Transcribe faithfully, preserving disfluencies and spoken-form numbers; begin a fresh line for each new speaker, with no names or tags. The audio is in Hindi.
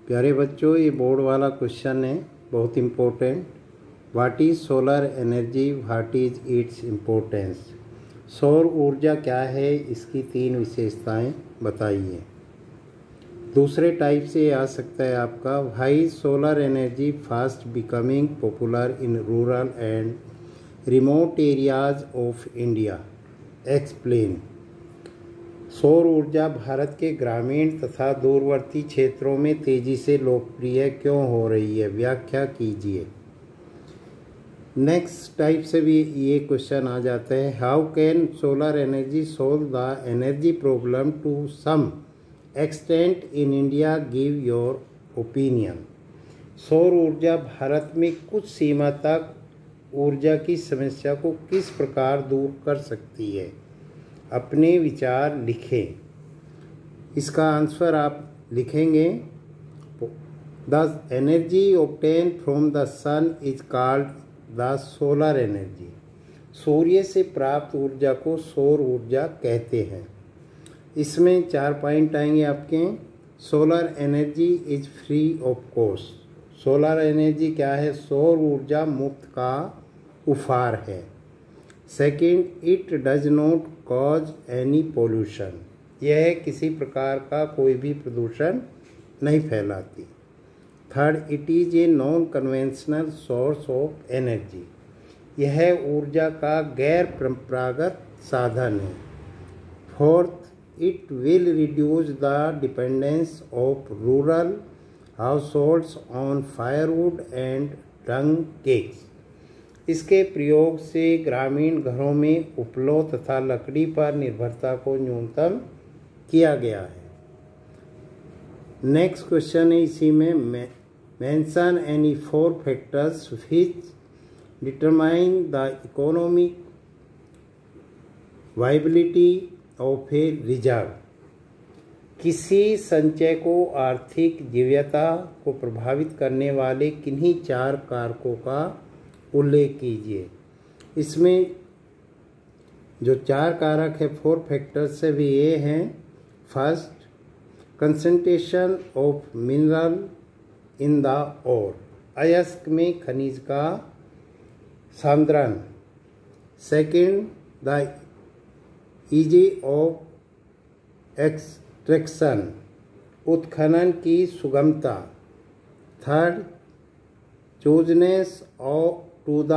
प्यारे बच्चों, ये बोर्ड वाला क्वेश्चन है, बहुत important. What is solar energy, what is its importance. सौर ऊर्जा क्या है, इसकी तीन विशेषताएं बताइए। दूसरे टाइप से आ सकता है आपका, why solar energy fast becoming popular in rural and remote areas of India, explain. सौर ऊर्जा भारत के ग्रामीण तथा दूरवर्ती क्षेत्रों में तेजी से लोकप्रिय क्यों हो रही है, व्याख्या कीजिए। नेक्स्ट टाइप से भी ये क्वेश्चन आ जाता है, how can solar energy solve the energy problem to some extent in India, give your opinion. सौर ऊर्जा भारत में कुछ सीमा तक ऊर्जा की समस्या को किस प्रकार दूर कर सकती है, अपने विचार लिखें। इसका आंसर आप लिखेंगे, the energy obtain from the sun is called the solar energy. सूर्य से प्राप्त ऊर्जा को सौर ऊर्जा कहते हैं। इसमें चार पॉइंट आएंगे आपके। Solar energy is free of cost. Solar energy क्या है, सौर ऊर्जा मुफ्त का उपहार है। Second, it does not cause any pollution. यह किसी प्रकार का कोई भी प्रदूषण नहीं फैलाती। Third, it is a non conventional source of energy. यह ऊर्जा का गैर परंपरागत साधन है। Fourth, it will reduce the dependence of rural households on firewood and dung cakes. इसके प्रयोग से ग्रामीण घरों में उपलों तथा लकड़ी पर निर्भरता को न्यूनतम किया गया है। नेक्स्ट क्वेश्चन है इसी में, mention any four factors which determine the economic viability of a reserve. किसी संचय को आर्थिक जीव्यता को प्रभावित करने वाले किन्हीं चार कारकों का उल्लेख कीजिए। इसमें जो चार कारक है, फोर फैक्टर्स से भी ये हैं। First, concentration of mineral in the ore. अयस्क में खनिज का सांद्रण। Second, the easy of extraction. उत्खनन की सुगमता। Third, closeness of to the